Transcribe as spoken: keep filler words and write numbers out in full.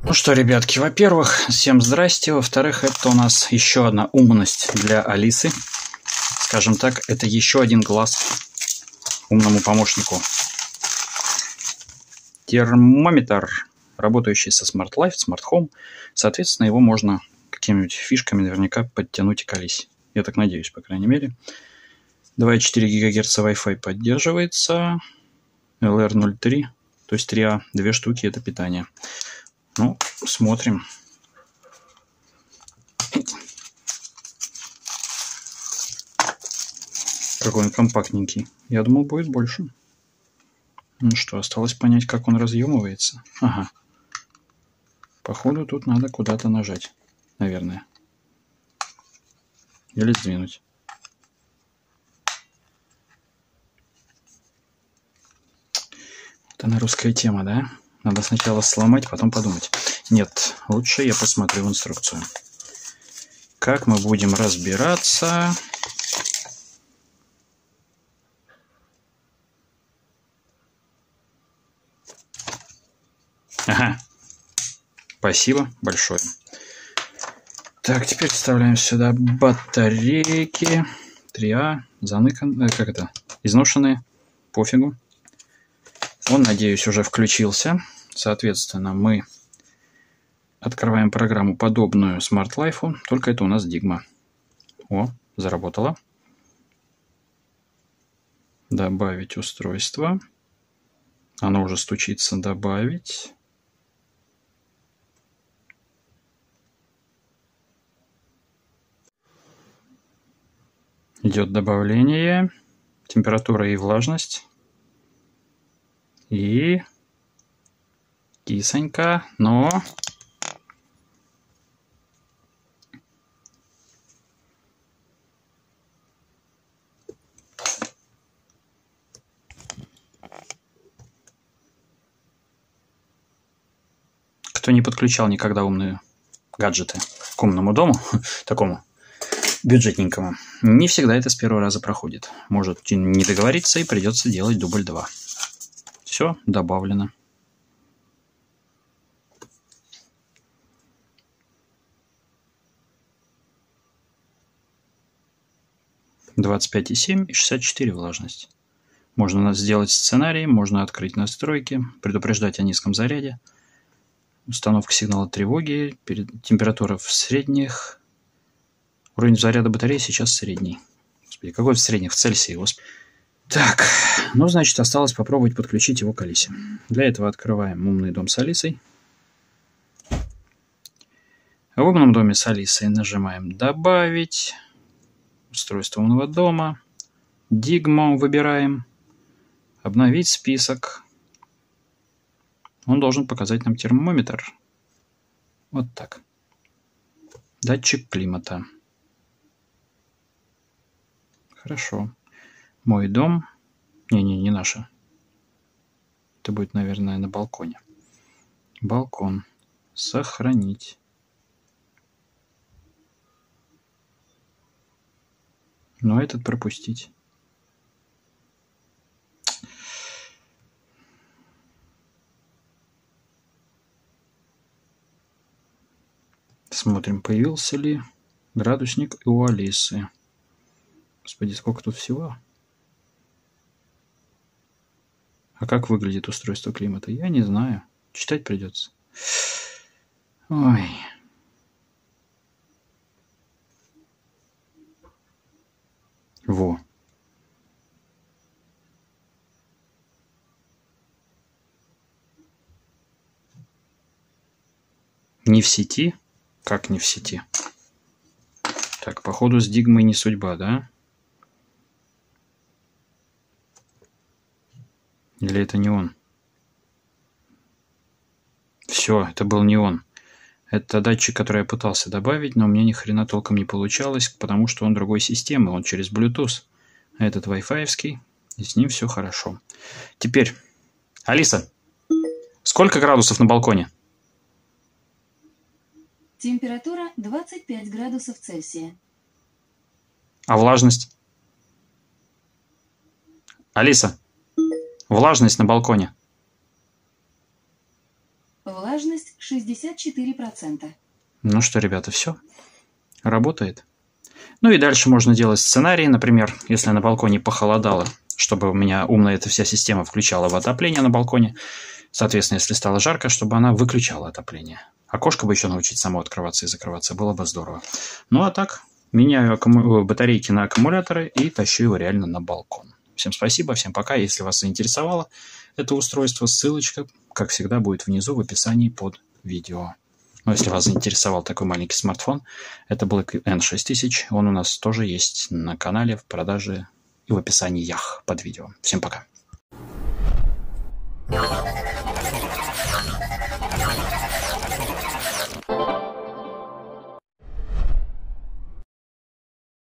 Ну что, ребятки, во-первых, всем здрасте. Во-вторых, это у нас еще одна умность для Алисы. Скажем так, это еще один глаз умному помощнику. Термометр, работающий со Smart Life, Smart Home. Соответственно, его можно какими-нибудь фишками наверняка подтянуть и к Алисе. Я так надеюсь, по крайней мере. два и четыре гигагерца Wi-Fi поддерживается. эл эр ноль три, то есть три а, две штуки, это питание. Ну, смотрим. Какой он компактненький. Я думал, будет больше. Ну что, осталось понять, как он разъемывается. Ага. Походу, тут надо куда-то нажать, наверное. Или сдвинуть. Это на русская тема, да? Надо сначала сломать, потом подумать. Нет, лучше я посмотрю инструкцию. Как мы будем разбираться? Ага. Спасибо большое. Так, теперь вставляем сюда батарейки. три а, заныкан... Как это? Изношенные. Пофигу. Он, надеюсь, уже включился. Соответственно, мы открываем программу, подобную Smart Life, только это у нас Digma. О, заработало. Добавить устройство. Оно уже стучится. Добавить. Идет добавление. Температура и влажность. И кисонька, но кто не подключал никогда умные гаджеты к умному дому, такому бюджетненькому, не всегда это с первого раза проходит. Может не договориться и придется делать дубль два. Все добавлено. двадцать пять и семь и шестьдесят четыре влажность. Можно сделать сценарий, можно открыть настройки, предупреждать о низком заряде, установка сигнала тревоги, температура в средних, уровень заряда батареи сейчас средний. Господи, какой в средних? В Цельсии, господи. Так, ну, значит, осталось попробовать подключить его к Алисе. Для этого открываем умный дом с Алисой. В умном доме с Алисой нажимаем «Добавить», устройство умного дома, Digma выбираем, обновить список. Он должен показать нам термометр. Вот так. Датчик климата. Хорошо. Мой дом. Не-не, не наша. Это будет, наверное, на балконе. Балкон. Сохранить. Но этот пропустить. Смотрим, появился ли градусник и у Алисы. Господи, сколько тут всего. А как выглядит устройство климата? Я не знаю. Читать придется. Ой. Во. Не в сети? Как не в сети? Так, походу с Digma не судьба, да? Или это не он? Все, это был не он. Это датчик, который я пытался добавить, но у меня ни хрена толком не получалось, потому что он другой системы, он через Bluetooth. А этот Wi-Fi-овский, и с ним все хорошо. Теперь, Алиса, сколько градусов на балконе? Температура двадцать пять градусов Цельсия. А влажность? Алиса, влажность на балконе. Влажность шестьдесят четыре процента. Ну что, ребята, все. Работает. Ну и дальше можно делать сценарии. Например, если на балконе похолодало, чтобы у меня умная эта вся система включала в отопление на балконе. Соответственно, если стало жарко, чтобы она выключала отопление. Окошко бы еще научить само открываться и закрываться. Было бы здорово. Ну а так, меняю аккуму... батарейки на аккумуляторы и тащу его реально на балкон. Всем спасибо, всем пока. Если вас заинтересовало это устройство, ссылочка, как всегда, будет внизу в описании под видео. Но если вас заинтересовал такой маленький смартфон, это Black эн шесть тысяч. Он у нас тоже есть на канале в продаже и в описании ях под видео. Всем пока.